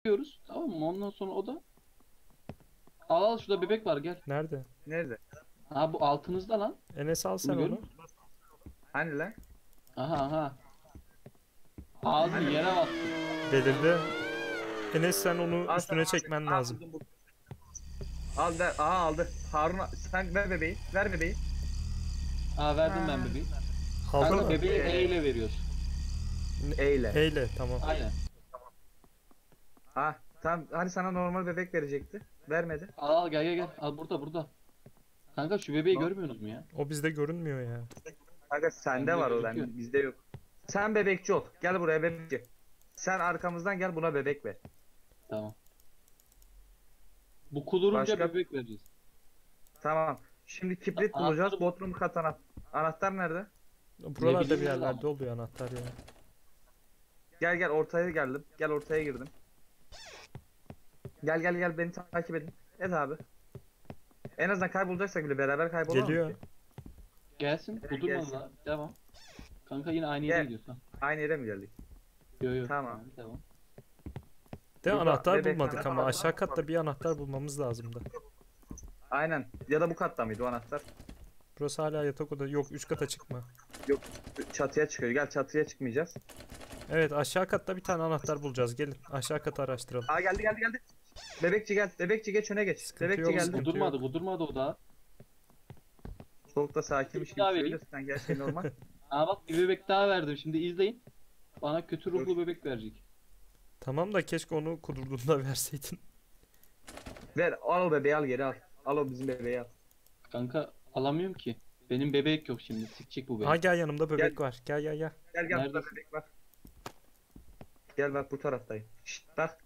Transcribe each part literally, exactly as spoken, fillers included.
bekliyoruz. Tamam mı? Ondan sonra o da al al şurada bebek var gel. Nerede? Nerede? Ha bu altınızda lan. Enes al sen Bunu görüyor onu. musun? Hani lan? Aha aha. Ağzını Hani? yere bastı. Belirdi. Enes sen onu Al üstüne sana- çekmen Al, lazım. buldum, buldum. Al ver. Aha aldı. Harun sen ver bebeği. Ver bebeği. Aa verdim Ha. ben bebeği. Aldın Kanka mı? bebeği Ee. E ile veriyorsun. Eyle. Eyle tamam. Aynen. Ha tamam. Hani sana normal bebek verecekti. Vermedi. Al al gel gel gel. Al burada burada. Kanka şu bebeği Al. görmüyorsunuz mu ya? O bizde görünmüyor ya. Kanka sende Bende var o gözüküyor. ben bizde yok. Sen bebekçi ol. Gel buraya bebekçi. Sen arkamızdan gel buna bebek ver. Tamam. Bu kudurunca Başka- bebek vereceğiz. Tamam. Şimdi kibrit Anahtarı bulacağız. bul. Bodrum kat ana- Anahtar nerede? Buralarda bileyim bir ben yerlerde ama. oluyor anahtar ya. Gel gel ortaya geldim. Gel ortaya girdim. Gel gel gel beni takip edin. Et abi. En azından kaybolacaksak bile beraber kaybolalım Geliyor. ki. Gelsin. Evet, Kudurma gelsin. lan. Devam. Kanka yine aynı yere Gel. gidiyorsun. Aynı yere mi geldik? Yo yo. Tamam. Devam. De Burada anahtar bebek bulmadık anahtar ama var. aşağı katta bir anahtar bulmamız lazımdı. Aynen. Ya da bu katta mıydı o anahtar? Burası hala yatak oda. Yok üst kata çıkma. Yok. Çatıya çıkıyor. Gel çatıya çıkmayacağız. Evet aşağı katta bir tane anahtar bulacağız. Gelin aşağı kata araştıralım. Aa geldi geldi geldi. Bebekçi gel. Bebekçi geç öne geç. Sıkıntı Bebekçi yok, geldi. sıkıntı Kudurmadı kudurmadı o da. Çok da sakinmiş Bir gibi daha vereyim. söylüyorsun. Sen gel şey normal. Aa bak bir bebek daha verdim. Şimdi izleyin. Bana kötü ruhlu Dur. bebek verecek. Tamam da keşke onu kudurduğunda verseydin. Ver al o bebeği al geri al. Al o bizim bebeği al. Kanka alamıyorum ki. Benim bebek yok şimdi. Sikecek bu Ha bebek. gel yanımda bebek var. Gel gel gel. Gel gel burada Neredesin? bebek var. Gel bak bu taraftayım. Şşt bak.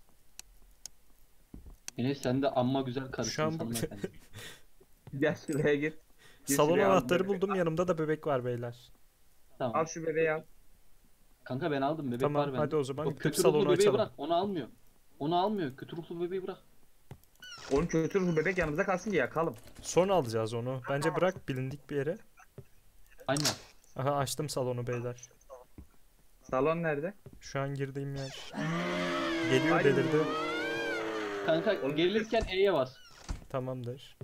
Enes sen de amma güzel karısın Şu an bu- hanımefendi. Gel şuraya gir. Gir Salon şuraya, al anahtarı bebeği. buldum yanımda da bebek var beyler. Tamam. Al şu bebeği al. Kanka ben aldım bebek Tamam var bende. hadi o zaman O gidip kötü salonu ruhlu bebeği açalım. bırak. Onu almıyor. Onu almıyor. Kötü ruhlu bebeği bırak. Onun kötü ruhlu bebek yanımızda kalsın ki yakalım. Sonra alacağız onu. Bence bırak bilindik bir yere. Aynen. Aha açtım salonu beyler. Salon nerede? Şu an girdiğim yer. Geliyor Ay. belirdi. Kanka Oğlum- gelirken E'ye bas. Tamamdır.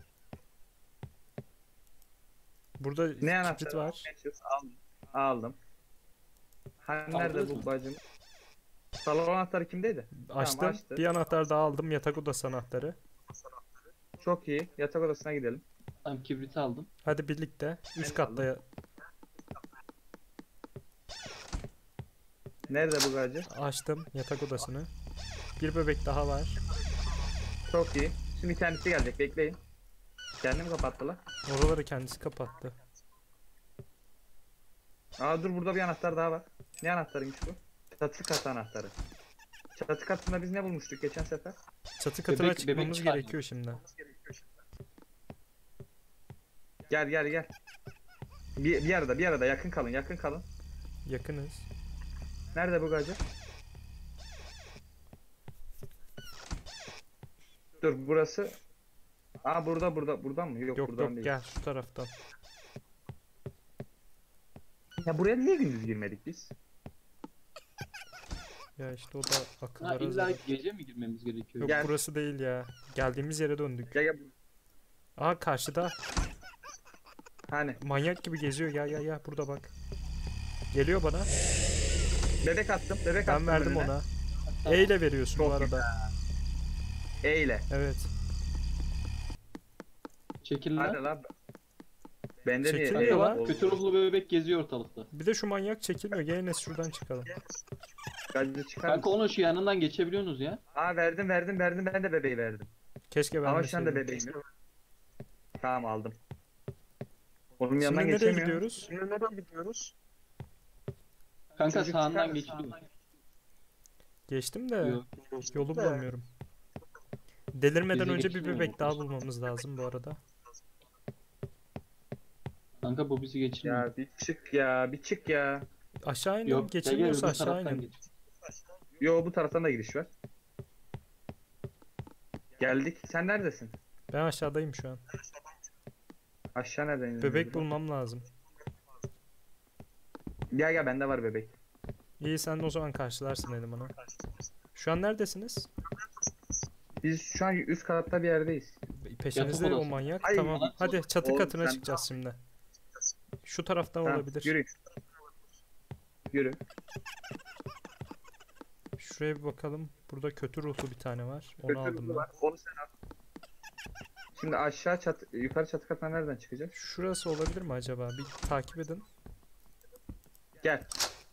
Burada Ne kibrit anahtarı? var. Aldım. Aldım. Hani nerede Aldınız bu mı? bacım? Salon anahtarı kimdeydi? Açtım. açtı. Bir anahtar daha aldım. Yatak odası anahtarı. Çok iyi. Yatak odasına gidelim. Tamam kibriti aldım. Hadi birlikte. Üst Ben katta ya- Nerede bu gacı? açtım yatak odasını. Bir bebek daha var. Çok iyi. Şimdi kendisi gelecek. Bekleyin. Kendim kapattı lan. Oraları kendisi kapattı. Aa dur burada bir anahtar daha var. Ne anahtarıymış bu? Çatı katı anahtarı. Çatı katında biz ne bulmuştuk geçen sefer? Çatı katına Bebek- çıkmamız bebek çıkar. gerekiyor şimdi. Gel gel gel. Bir, bir arada bir arada yakın kalın yakın kalın. Yakınız. Nerede bu gacı? Dur burası. Aa burada burada buradan mı? Yok, Yok buradan yok değil. gel şu taraftan. Ya buraya niye gündüz girmedik biz? Ya işte o da Ha akıllara illa zarar. gece mi girmemiz gerekiyor? Yok Gel. burası değil ya. Geldiğimiz yere döndük. Gel gel. Aha karşıda Hani manyak gibi geziyor. Ya ya ya burada bak. Geliyor bana. bebek attım bebek Ben attım verdim önüne. ona. Tamam. E ile veriyorsun bu Çok arada. E ile. Evet. Çekil Hadi lan. lan. Bende niye? Çekilmiyor E lan. oldu? Kötü ruhlu bebek geziyor ortalıkta. Bir de şu manyak çekilmiyor. Gel Enes şuradan çıkalım. Gacı çıkar Kanka mısın? onu şu yanından geçebiliyorsunuz ya. Aa verdim verdim verdim ben de bebeği verdim. Keşke Ama şu anda vermeseydim. bebeğim yok. Tamam aldım. Onun Şimdi yanından nereye geçemiyor. gidiyoruz? Şimdi nereye gidiyoruz? Kanka Çocuk çıkar sağından mısın? geçiliyor. Geçtim de Yok. yolu bulamıyorum. Delirmeden Bize önce bir geçilmiyor bebek bu. daha bulmamız lazım bu arada. Kanka bu bizi geçirmiyor. Ya bir çık ya bir çık ya. Aşağı inin. Yok Geçilmiyorsa gel, gel, öbür aşağı taraftan inin. geç. Yo bu taraftan da giriş var. Geldik. Sen neredesin? Ben aşağıdayım şu an. Aşağı nereden indin? Bebek bulmam lazım. Gel gel bende var bebek. İyi sen de o zaman karşılarsın elemanı. Şu an neredesiniz? Biz şu an üst katta bir yerdeyiz. Peşinizde Yatak o odası. manyak. Hayır, Tamam. yatak Hadi çatı Oğlum katına sen- çıkacağız şimdi. Şu taraftan Tamam, olabilir. yürü. Yürü. Şuraya bir bakalım. Burada kötü ruhlu bir tane var. Onu Kötü aldım ruhlu ben. var. Onu sen al. Şimdi aşağı çat yukarı çatı katına nereden çıkacağız? Şurası olabilir mi acaba? Bir takip edin. Gel.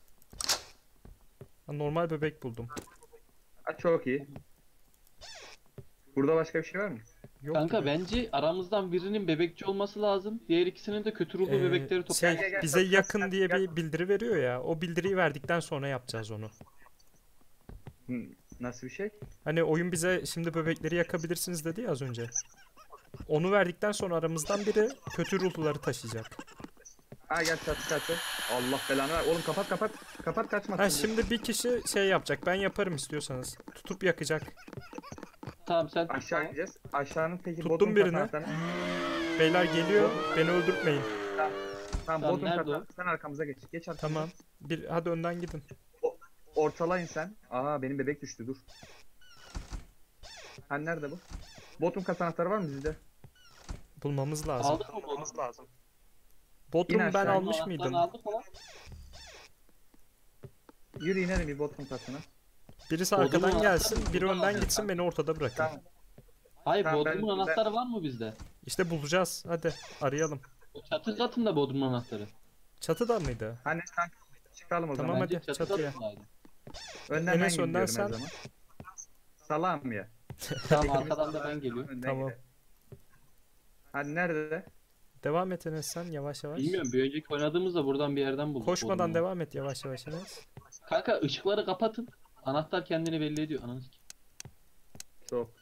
Ha, normal bebek buldum. Ha, çok iyi. Burada başka bir şey var mı? Yok Kanka gibi. bence aramızdan birinin bebekçi olması lazım. Diğer ikisinin de kötü ruhlu Ee, bebekleri toplayalım. şey, Gel, gel, bize gel, yakın gel, diye gel. bir bildiri veriyor ya. O bildiriyi verdikten sonra yapacağız onu. Hı, nasıl bir şey? Hani oyun bize şimdi bebekleri yakabilirsiniz dedi ya az önce. Onu verdikten sonra aramızdan biri kötü ruhluları taşıyacak. Ha gel çatı katı. Allah belanı ver. Oğlum kapat kapat. Kapat kaçmasın. Ha şimdi bir kişi şey yapacak. Ben yaparım istiyorsanız. Tutup yakacak. Tamam sen Aşağı ineceğiz. Aşağının peki Tuttum bodrum birini. katına. Beyler geliyor. Beni öldürtmeyin. Tamam Tamam, bodrum nerede katına. o? Sen arkamıza geç. Geç arkamıza. Tamam. Bir hadi önden gidin. Ortalayın sen. Aha benim bebek düştü dur. Ha nerede bu? Bodrum kat anahtarı var mı bizde? Bulmamız lazım. aldık mı bunu? lazım. Bodrum İn ben aşağı. almış Anahtarını mıydım? aldık mı lan? Yürü inelim bir bodrum katına. Birisi Bodrum'un arkadan anahtarı gelsin, biri buradan önden alacağız gitsin, kanka. beni ortada bırakın. Tamam. Hayır Tamam, ben- Bodrum'un ben- anahtarı var mı bizde? İşte bulacağız. Hadi arayalım. O çatı katında Bodrum'un anahtarı. Çatıda mıydı? Hani kanka çıkalım o Tamam, zaman. hadi, Bence çatı çatıya. katındaydı. Önden Enes, ben önden gidiyorum sen. her zaman. Salam ya. Tamam arkadan da ben geliyorum. Önden Tamam. gidelim. Hani nerede? Devam et Enes sen yavaş yavaş. Bilmiyorum bir önceki oynadığımızda buradan bir yerden bulduk. Koşmadan Bodrum'u. devam et yavaş yavaş Enes. Kanka ışıkları kapatın. Anahtar kendini belli ediyor. Ananı sikeyim. Çok.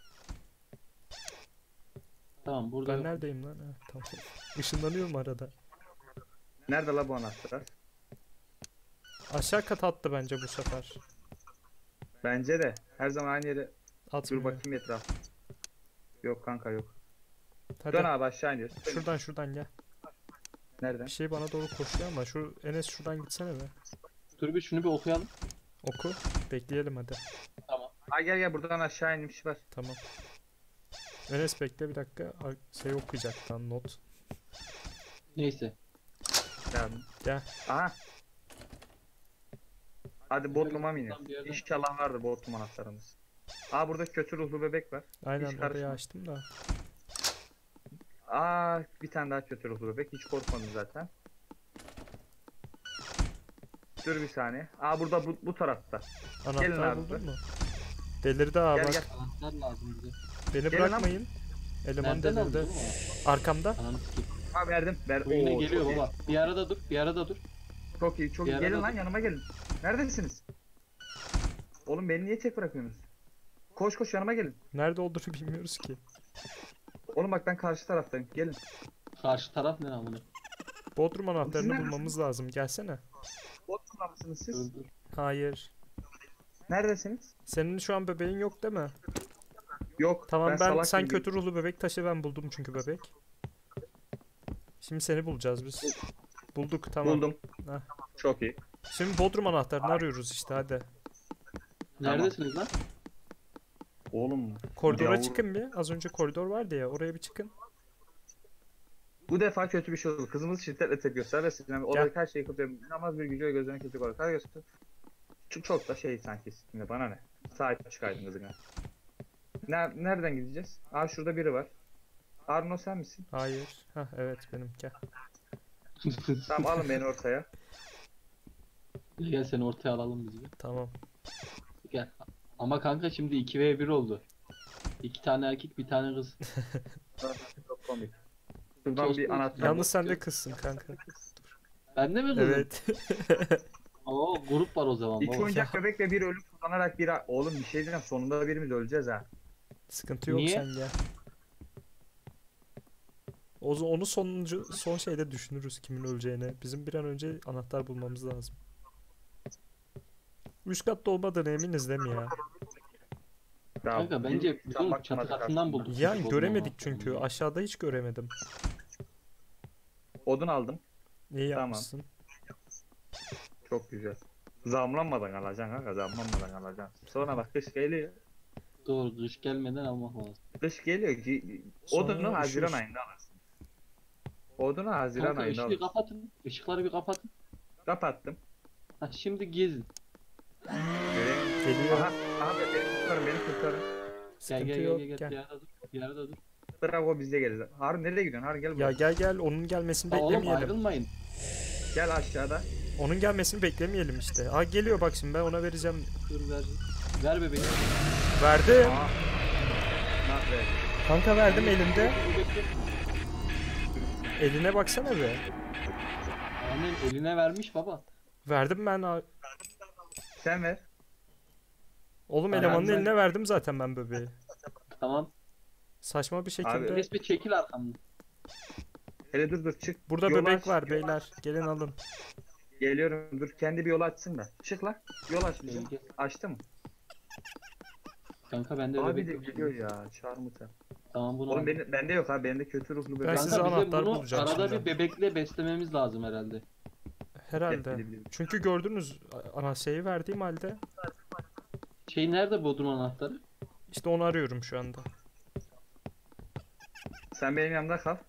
Tamam burada Ben yok. neredeyim lan? Ha, tamam. Işınlanıyorum arada. Nerede la bu anahtar? Aşağı kat attı bence bu sefer. Bence de. Her zaman aynı yere. Dur Atmıyor. bakayım etraf. Yok kanka yok. Hadi Dön abi aşağı iniyoruz. şuradan şuradan gel. Nereden? Bir şey bana doğru koşuyor ama şu Enes şuradan gitsene be. Dur bir şunu bir okuyalım. Oku. Bekleyelim hadi. Tamam. Ha gel gel buradan aşağı inmiş var. Tamam. Enes bekle bir dakika. Ar- Şey okuyacak lan not. Neyse. Geldim. Gel. Aha. Hadi Bodrum'a mı Buradan bir iniyoruz? yerden- İnşallah vardır Bodrum anahtarımız. Aa burada kötü ruhlu bebek var. Aynen Hiç orayı karışma. açtım da. Aa bir tane daha kötü ruhlu bebek. Hiç korkmadım zaten. Dur bir saniye. Aa burada bu, bu tarafta. Gelin Anahtar abi. buldun mu? Delirdi ha Gel, bak. gel. Anahtar lazım bize. Beni Gelin lan. bırakmayın. Eleman Nereden aldın delirdi. oğlum Arkamda. o? Ananı sikeyim. Ha verdim. Ver. Bu yine Oo, geliyor çok iyi. baba. Bir arada dur. Bir arada dur. Çok iyi çok Bir iyi. arada Gelin lan dur. yanıma gelin. Neredesiniz? Oğlum beni niye tek bırakıyorsunuz? Koş koş yanıma gelin. Nerede olduğunu bilmiyoruz ki. Oğlum bak ben karşı taraftayım. Gelin. Karşı taraf ne amına? Bodrum anahtarını neredesiniz? bulmamız lazım. Gelsene. Bodrum'da mısınız siz? Dur dur. Hayır. Neredesiniz? Senin şu an bebeğin yok değil mi? Yok. Tamam ben, salak sen gibi- kötü ruhlu bebek taşı ben buldum çünkü bebek. Şimdi seni bulacağız biz. Bulduk tamam. Buldum. Heh. Çok iyi. Şimdi Bodrum anahtarını arıyoruz işte hadi. Neredesiniz lan? Oğlum Koridora Yavrum. çıkın bir. Az önce koridor vardı ya oraya bir çıkın. bu defa kötü bir şey oldu. Kızımız şiddetle tepki göster ve sinirlenme. Oradaki her şeyi yıkıp inanılmaz bir gücü ve gözlerine kötü olarak her göster. Çok, çok da şey sanki. Şimdi bana ne? Sahip çıkaydın kızına. Ner nereden gideceğiz? Aa şurada biri var. Arno sen misin? Hayır. Hah evet benim gel. Tamam alın beni ortaya. Gel gel seni ortaya alalım biz bir. Tamam. Gel. Ama kanka şimdi iki ve bir oldu. İki tane erkek bir tane kız. Çok komik. Şuradan Tost bir mu? anahtar. Yalnız sen de kızsın kanka. Ben de mi kızım? Evet. Oo grup var o zaman. İki baba. oyuncak bebek ve bir ölüm kullanarak bir... Oğlum bir şey diyeceğim sonunda birimiz öleceğiz ha. Sıkıntı yok Niye? sen gel. O onu sonuncu son şeyde düşünürüz kimin öleceğini. Bizim bir an önce anahtar bulmamız lazım. Üst katta olmadığını eminiz değil mi ya? Ya, Kanka bence bir- biz onu bakmadık çatı aslında. katından bulduk. Yani Bodrum göremedik anahtarını. çünkü. Aşağıda hiç göremedim. Odun aldım. İyi Tamam. yapmışsın. Çok güzel. Zamlanmadan alacaksın kanka, zamlanmadan alacaksın. Sonra bak kış geliyor. Doğru, kış gelmeden almak lazım. Kış geliyor ki Sonra odunu Haziran üşürsün. ayında alırsın. Odunu Haziran Kanka ayında ışığı alırsın. kapatın. Işıkları bir kapatın. Kapattım. Ha, şimdi gezin. Göreyim. Geliyor. Aha, aha be- beni kurtarın, beni kurtarın. Gel Sıkıntı gel gel yok. gel gel. Gel. Bir yerde dur. Bir yerde dur. Bırak o bizde gelir. Harun nereye gidiyorsun? Harun gel Ya buraya. gel gel onun gelmesini Ha, oğlum beklemeyelim. ayrılmayın. Gel aşağıda. Onun gelmesini beklemeyelim işte. Aa geliyor bak şimdi ben ona vereceğim. Dur ver. Ver bebeği. Verdim. Aa. Nasıl ver? Kanka verdim elinde. Dur, bekle. Eline baksana be. Aynen eline vermiş baba. Verdim ben. a- Sen ver. Oğlum Aynen, elemanın ben- eline verdim zaten ben bebeği. Tamam. Saçma bir şekilde. Abi, Resmi çekil arkamdan. Hele dur dur çık. Burada Yolu bebek aç, var yol beyler. aç. Gelin alın. Geliyorum dur, kendi bir yolu açsın da. Çık lan. Yol aç bize. Gel, gel. Açtı mı? Kanka bende Abi bebek de yok. geliyor ya. Çarmıta. Tamam bunu Oğlum al. benim, bende yok abi. Bende kötü ruhlu bebek. Ben Kanka size bizim anahtar bunu bulacağım arada şimdi. bir bebekle beslememiz lazım herhalde. Herhalde. Bili bili. Çünkü gördünüz a- ana şeyi verdiğim halde. Şey nerede Bodrum anahtarı? İşte onu arıyorum şu anda. Sen benim yanımda kal.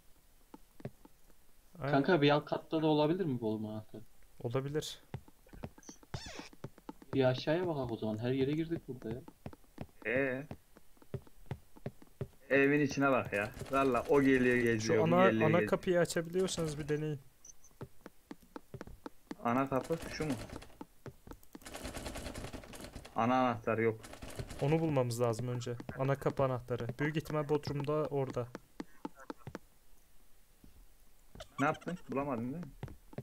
Aynen. Kanka bir alt katta da olabilir mi Bodrum anahtarı? Olabilir. Bir aşağıya bakalım o zaman. Her yere girdik burada ya. Ee. Evin içine bak ya. Valla o geliyor geziyor. Şu bu ana geliyor, ana geziyor. kapıyı açabiliyorsanız bir deneyin. Ana kapı şu mu? Ana anahtar yok. Onu bulmamız lazım önce. Ana kapı anahtarı. Büyük ihtimal Bodrum'da orada. Ne yaptın? Bulamadın değil mi?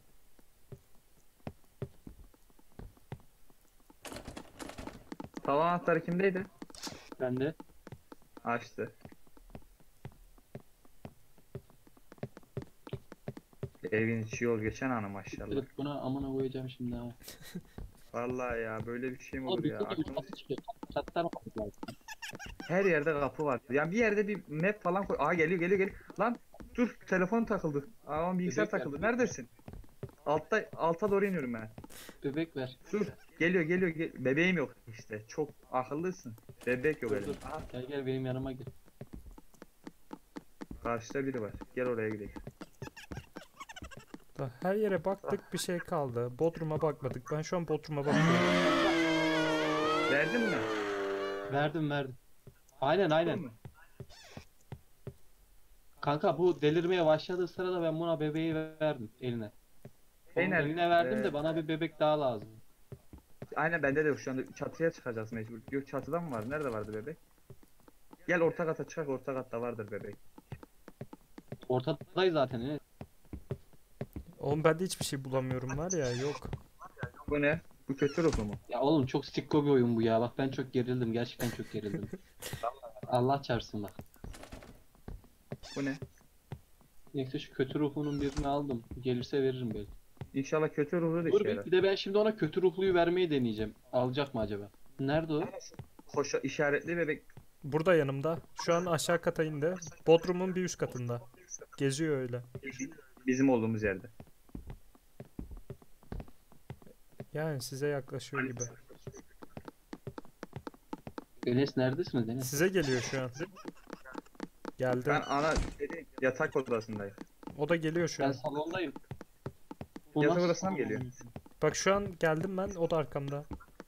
Salon anahtarı kimdeydi? Bende. Açtı. Evin içi yol geçen hanım maşallah. Evet, buna amına koyacağım şimdi ha. Vallahi ya böyle bir şey mi Oğlum olur bir ya? tane Aklımız... kapı çıkıyor. Çatlar kapı lazım. Her yerde kapı var. Yani bir yerde bir map falan koy. Aa geliyor geliyor geliyor. Lan dur telefon takıldı. Aa bilgisayar Bebek ver, takıldı. bebek ver. Neredesin? Altta alta doğru iniyorum ben. Bebek ver. Dur. Geliyor geliyor. Gel bebeğim yok işte. Çok akıllısın. Bebek yok Dur, elimde. dur. Aha, Gel gel benim yanıma gel. karşıda biri var. Gel oraya gidelim. Da her yere baktık bir şey kaldı. Bodrum'a bakmadık. Ben şu an Bodrum'a bakıyorum. Verdin mi? Verdim verdim. Aynen aynen. Mı? Kanka bu delirmeye başladığı sırada ben buna bebeği verdim eline. Şey Onun nerede? eline verdim Ee, de bana bir bebek daha lazım. Aynen bende de yok şu anda. Çatıya çıkacağız mecbur. Yok çatıda mı var? Nerede vardı bebek? Gel orta kata çıkak. Orta katta vardır bebek. Ortadayız zaten. Evet. Oğlum ben de hiçbir şey bulamıyorum var ya yok. Bu ne? Bu kötü ruhu mu? Ya oğlum çok sikko bir oyun bu ya. Bak ben çok gerildim. Gerçekten çok gerildim. Allah çarpsın bak. Bu ne? Neyse şu kötü ruhunun birini aldım. Gelirse veririm belki. İnşallah kötü ruhu da Dur işe bir, yarar. bir de ben şimdi ona kötü ruhluyu vermeyi deneyeceğim. Alacak mı acaba? Nerede o? Koşa işaretli bebek. Burada yanımda. Şu an aşağı kata indi. Bodrum'un bir üst katında. Geziyor öyle. Bizim olduğumuz yerde. Yani size yaklaşıyor gibi. Enes neredesiniz Enes? Size geliyor şu an. Geldi. Ben ana dedi, yatak odasındayım. O da geliyor şu Ben an. salondayım. Bu Yatak nasıl odasına mı salon? geliyor? Bak şu an geldim ben. O da arkamda.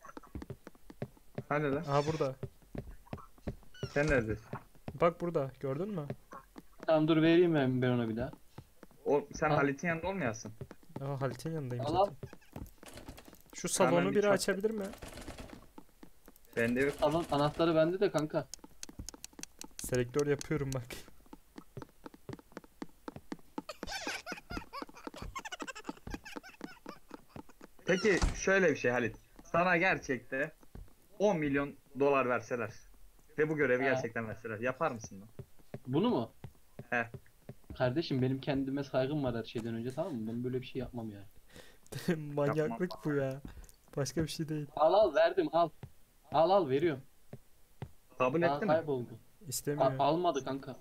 Hani lan? Aha burada. Sen neredesin? Bak burada. Gördün mü? Tamam dur vereyim ben, ben ona bir daha. O, sen Ha. Halit'in yanında olmayasın. Aa, Halit'in yanındayım Al al. zaten. Şu salonu Hemen bir biri çat- açabilir mi? Bende yok. Salon anahtarı bende de kanka. Selektör yapıyorum bak. Peki şöyle bir şey Halit. Sana gerçekte on milyon dolar verseler ve bu görevi He. gerçekten verseler yapar mısın lan? Bunu mu? He. Kardeşim benim kendime saygım var her şeyden önce, tamam mı? Ben böyle bir şey yapmam yani. Manyaklık bu ya. Başka bir şey değil. Al al verdim al. Al al veriyorum. Kabul Aa, etti mi? kayboldu. A- İstemiyor. almadı kanka.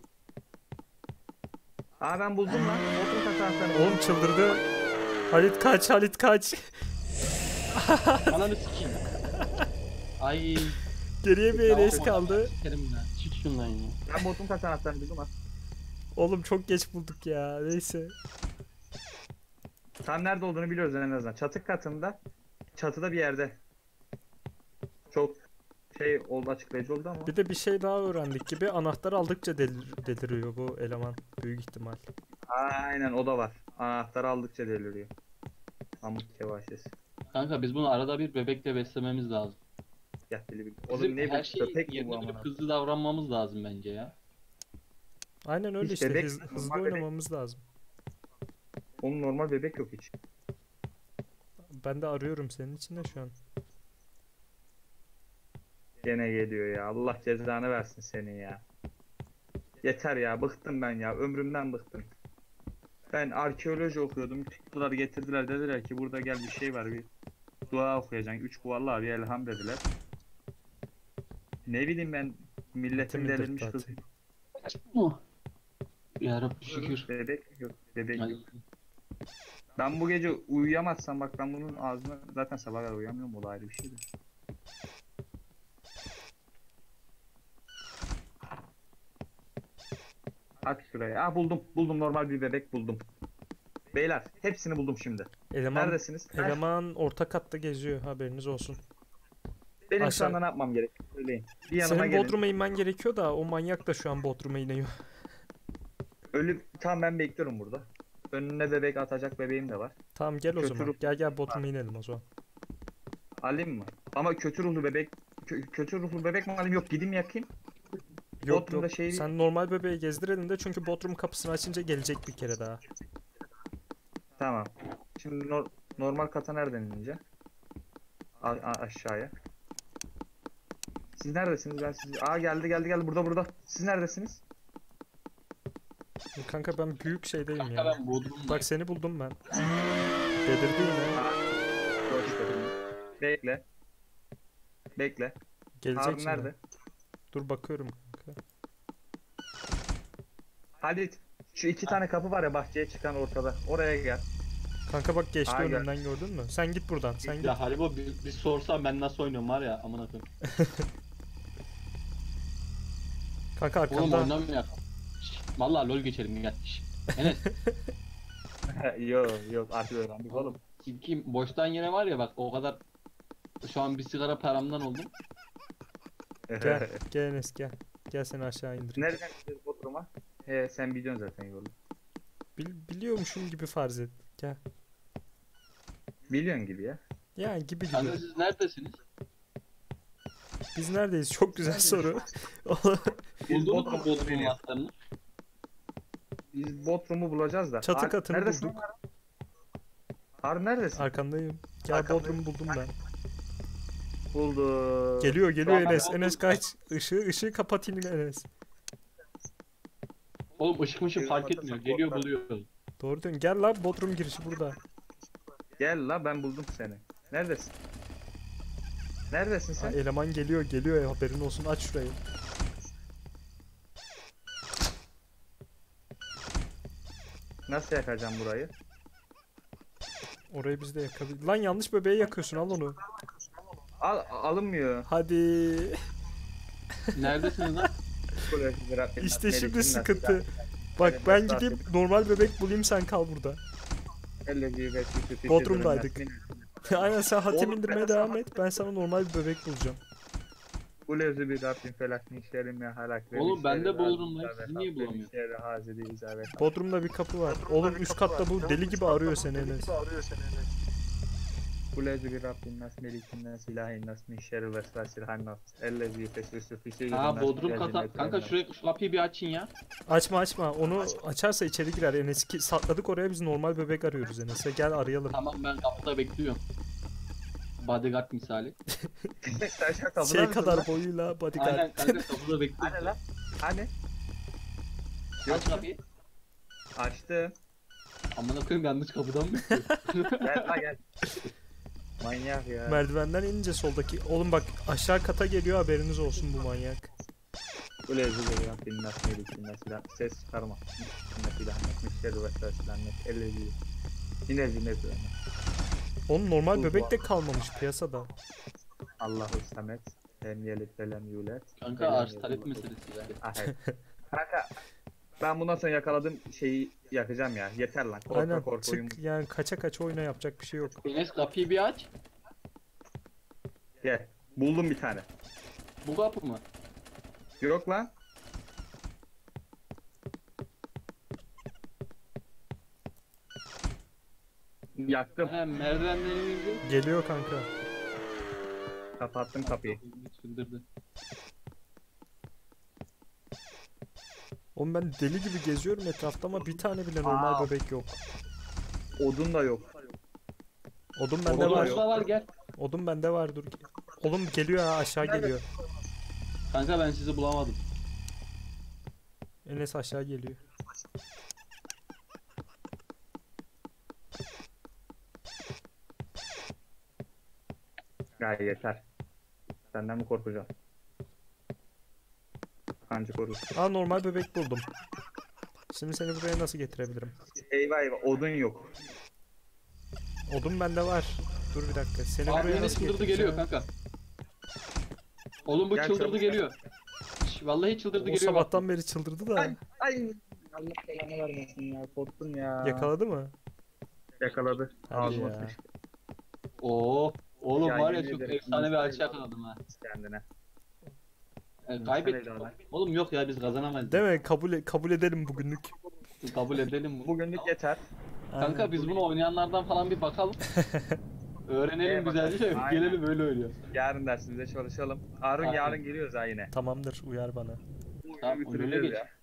Aa ben buldum lan. Otur katanları. Oğlum çıldırdı. Halit kaç, Halit kaç. Ananı sikeyim. Ay. Geriye bir Tamam, Enes tamam. kaldı. Sikerim ya. Çık şundan ya. Ben botun kaç anahtarını buldum ha. Oğlum çok geç bulduk ya. Neyse. Tam nerede olduğunu biliyoruz en azından. Çatı katında. Çatıda bir yerde. Çok şey oldu, açıklayıcı oldu ama. Bir de bir şey daha öğrendik gibi anahtar aldıkça delir deliriyor bu eleman. Büyük ihtimal. Aynen, o da var. Anahtarı aldıkça deliriyor. Amık kevaşesi. Kanka biz bunu arada bir bebekle beslememiz lazım. Gel bili bili. Bizim Oğlum ne her bu şeyi köpek mi bu yerine amına? bilip hızlı davranmamız lazım bence ya. Aynen öyle Hiç işte. bebek- hız- hızlı normal bebek- oynamamız lazım. Onun normal bebek yok hiç. Ben de arıyorum senin için de şu an. Gene geliyor ya. Allah cezanı versin seni ya. Yeter ya, bıktım ben ya. Ömrümden bıktım. Ben arkeoloji okuyordum. Çıktılar getirdiler, dediler ki burada gel bir şey var, bir dua okuyacaksın. Üç kuvallı bir elham dediler. Ne bileyim ben, milletin Midir delirmiş zaten. kızı. Ya Rabbi şükür. Bebek yok, bebek Ay, yok. Ben bu gece uyuyamazsam bak, ben bunun ağzına zaten sabah kadar uyuyamıyorum, o da ayrı bir şeydi. At şuraya. Ah, buldum. Buldum, normal bir bebek buldum. Beyler hepsini buldum şimdi. Eleman, Neredesiniz? Heh, eleman orta katta geziyor, haberiniz olsun. benim şu aşağı- anda ne yapmam gerek? Söyleyin. Bir yanıma Senin gelin. Bodrum'a inmen gerekiyor da o manyak da şu an Bodrum'a iniyor. Ölü... Tamam, ben bekliyorum burada. Önüne bebek atacak bebeğim de var. Tamam gel o Kötü zaman. ruh- Gel gel Bodrum'a inelim o zaman. Alayım mı? Ama kötü ruhlu bebek... Kö- kötü ruhlu bebek mi alayım? Yok, gideyim yakayım. Yok Bodrum'da yok. şey- Sen normal bebeği gezdirelim de çünkü Bodrum kapısını açınca gelecek bir kere daha. Tamam. Şimdi nor- normal kata nereden ineceğim? A- a- aşağıya. Siz neredesiniz? Ben sizi... Aa, geldi geldi geldi, burada burada. Siz neredesiniz? Kanka ben büyük şeydeyim Kanka ya. ben Bodrum'dayım. Bak seni buldum ben. Delirdi yine. Boş verin. Bekle. Bekle. Gelecek Harun şimdi. nerede? Dur bakıyorum kanka. Halit. Şu iki tane kapı var ya, bahçeye çıkan ortada. Oraya gel. Kanka bak geçti Aa, gel. önümden gördün mü? Sen git buradan. Sen git. Ya Haribo bir, bir sorsan ben nasıl oynuyorum var ya, amına koyayım. Kanka Oğlum arkanda. oynamıyor. Şşş, Vallahi lol geçelim gel. Şşş. Enes yok yok, artık öğrendik oğlum. kim boştan yere var ya bak, o kadar şu an bir sigara paramdan oldum. Gel. Gel Enes gel. Gel seni aşağı indir. Nereden gideceğiz Bodrum'a? He, sen biliyorsun zaten yolu. Bil, biliyormuşum gibi farz et. Gel. Biliyorsun gibi ya. Yani gibi gibi. Kanka siz neredesiniz? Biz neredeyiz? Çok güzel soru. Biz Buldunuz mu Bodrum'a Bodrum iniyoruz. anahtarını? Biz Bodrum'u bulacağız da. Çatı Har- katını neredesin? bulduk. Harun neredesin? Arkandayım. Gel Arkandayım. Bodrum'u buldum ben. Buldum. Geliyor geliyor Şu an ben Enes. Bodrum- Enes kaç. Işığı ışığı kapatayım Enes. Oğlum ışık mışık fark Yürü, etmiyor. bakarsan Geliyor korkar. buluyor. Doğru diyorsun. Gel lan Bodrum girişi burada. Gel la, ben buldum seni. Neredesin? Neredesin Ha, sen? eleman geliyor geliyor ya, haberin olsun. Aç şurayı. Nasıl yakacağım burayı? Orayı biz de yakabiliriz. Lan yanlış bebeği yakıyorsun, al onu. Al, alınmıyor. Hadi. Neredesiniz lan? İşte şimdi sıkıntı. Bak ben gideyim normal bebek bulayım, sen kal burada. Bodrum'daydık. Aynen, sen hatim Oğlum, indirmeye ben devam sana- et. Ben sana normal bir bebek bulacağım. Ulevzi bir Rabbim felak nişerim ya halak. Oğlum, ben de Bodrum'dayım, siz niye bulamıyorsunuz? Bodrum'da bir kapı var. Oğlum üst katta bu deli gibi arıyor seni Enes. Ulevzi bir Rabbim nas melikin nas ilahin nas min şerri vesvesil hannas. Ellezi fesvesu fisi. Ha Bodrum kata. Kanka şuraya şu kapıyı bir açın ya. Açma açma. Onu açarsa içeri girer Enes. Ki sakladık oraya, biz normal bebek arıyoruz Enes'e. Gel arayalım. Tamam ben kapıda bekliyorum. Bodyguard misali. Şey kadar boyuyla bodyguard. Aynen kanka kapıda bekliyorum. Hani lan? Hani? Aç kapıyı. Açtım. Amına koyayım, yanlış kapıdan mı bekliyorum? Gel la gel. Manyak ya. Merdivenden inince soldaki. Oğlum bak aşağı kata geliyor, haberiniz olsun bu manyak. Ulevzi bir Rabbim nas melikin nas ilahin. Ses çıkarma. Nas ilahin nas min şerri vesvesil hannas. Ellezi. Yine zine Onun normal Buz bebek var. de kalmamış piyasada. Allahu samet. Hem yelit velem yulet. Kanka velem arz talep yulad. meselesi yani. Ah, evet. Kanka ben bundan sonra yakaladığım şeyi yakacağım ya. Yeter lan. Korka Aynen korka oyun. çık yani kaça kaça oyna yapacak bir şey yok. Enes kapıyı bir aç. Gel. Buldum bir tane. Bu kapı mı? Yok lan. Yaktım. He merdivenden indim. Geliyor kanka. Kapattım kapıyı. Çıldırdı. Oğlum ben deli gibi geziyorum etrafta ama bir tane bile normal Aa. bebek yok. Odun da yok. Odun bende Odun var. yok. Odun var gel. Odun bende var dur. Oğlum geliyor ha aşağı Nerede? geliyor. Kanka ben sizi bulamadım. Enes aşağı geliyor. Ya yeter. Senden mi korkacağım? Kancı korur. Aa normal bebek buldum. Şimdi seni buraya nasıl getirebilirim? Eyvah eyvah odun yok. Odun bende var. Dur bir dakika. Seni Abi buraya yine nasıl çıldırdı getireceğim? geliyor kanka. Oğlum bu Gel çıldırdı çabuk. geliyor. Şş, vallahi çıldırdı O geliyor bak. sabahtan beri çıldırdı da. Ay ay. Allah belanı vermesin ya. Korktum ya. Yakaladı mı? Yakaladı. Hadi Ağzıma ya. sıçtı Oo. Oğlum Ya var ya yemin çok ederim, efsane bir insan açı evladı. yakaladım ha. kendine. E, kaybettik. evladı lan. Oğlum yok ya biz kazanamayız. Değil mi? Kabul e- kabul edelim bugünlük. Kabul edelim bunu. Bugünlük yeter. Kanka Aynen. biz bunu oynayanlardan falan bir bakalım. Öğrenelim Evet, güzelce. aynen. Gelelim öyle oynuyor. Yarın dersimize çalışalım. Harun Aynen. yarın geliyoruz ha yine. Tamamdır uyar bana. Tamam, Bitireceğiz önüne geç. ya.